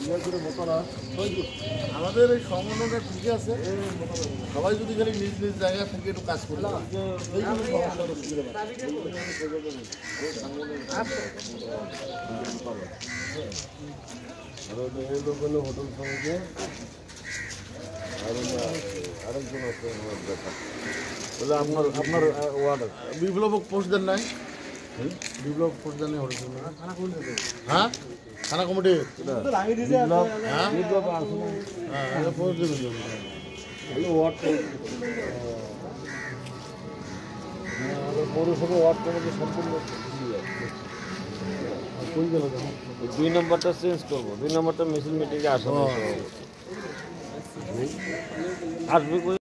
আমাদের এই সংগঠনটা ঠিক আছে, সবাই যদি খালি নিজ নিজ জায়গায় থেকে একটু কাজ করে হোটেল সমিতি আরেকজন আছে বলে আপনার ওয়ার্ড বিপ্লবক পোস্ট দেন নাই? বিপ্লব পোস্ট দেন নাই হোটেল? হ্যাঁ, থানা কমিটি পোস্ট দেবেন। পৌরসভা ওয়ার্ড কমিটি সম্পূর্ণ 2 নম্বরটা চেঞ্জ করবো, 2 নম্বরটা মিছিল মিটিংয়ে আসবে।